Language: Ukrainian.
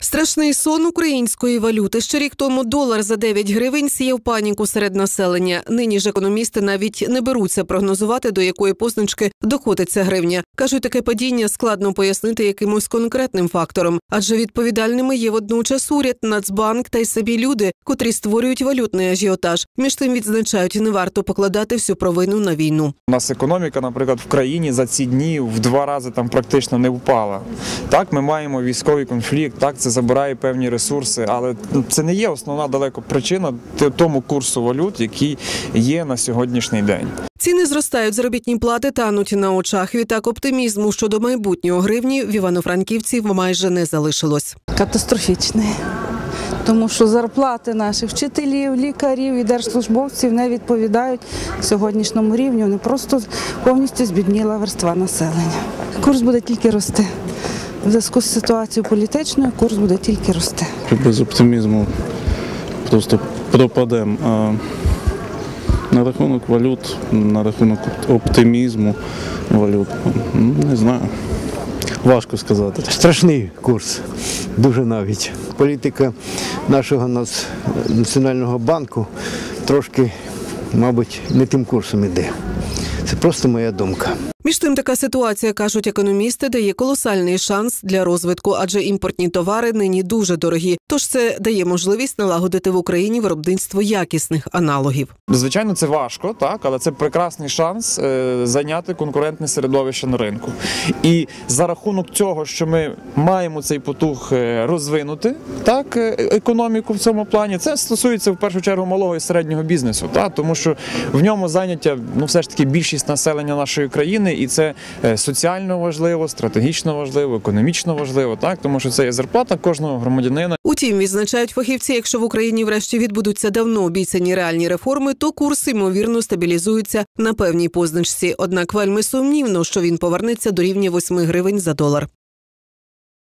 Страшний сон української валюти. Ще рік тому долар за 9 гривень сіяв паніку серед населення. Нині ж економісти навіть не беруться прогнозувати, до якої позначки доходиться гривня. Кажуть, таке падіння складно пояснити якимось конкретним фактором. Адже відповідальними є водночас уряд, Нацбанк та й самі люди, котрі створюють валютний ажіотаж. Між тим відзначають, не варто покладати всю провину на війну. У нас економіка, наприклад, в країні за ці дні в 2 рази там практично не впала. Так, ми маємо військовий конфлікт, так, це забирає певні ресурси, але це не є основна далеко причина тому курсу валют, який є на сьогоднішній день. Ціни зростають, заробітні плати тануть на очах. Відтак оптимізму щодо майбутнього гривні в Івано-Франківців майже не залишилось. Катастрофічний. Тому що зарплати наших вчителів, лікарів і держслужбовців не відповідають сьогоднішньому рівню. Вони просто повністю збідніла верства населення. Курс буде тільки рости. В зв'язку з ситуацією політичною курс буде тільки рости. Без оптимізму просто пропадемо. А на рахунок валют, на рахунок оптимізму валют, не знаю. Важко сказати. Страшний курс, дуже навіть. Політика нашого Національного банку трошки, мабуть, не тим курсом іде. Це просто моя думка. Між тим, така ситуація, кажуть економісти, дає колосальний шанс для розвитку, адже імпортні товари нині дуже дорогі. Тож це дає можливість налагодити в Україні виробництво якісних аналогів. Звичайно, це важко, так, але це прекрасний шанс зайняти конкурентне середовище на ринку. І за рахунок цього, що ми маємо цей потуг розвинути, так, економіку в цьому плані, це стосується в першу чергу малого і середнього бізнесу, так, тому що в ньому зайняття, все ж таки більшість населення нашої країни, і це соціально важливо, стратегічно важливо, економічно важливо, так, тому що це є зарплата кожного громадянина. Утім, відзначають фахівці, якщо в Україні врешті відбудуться давно обіцяні реальні реформи, то курс, ймовірно, стабілізується на певній позначці. Однак вельми сумнівно, що він повернеться до рівня 8 гривень за долар.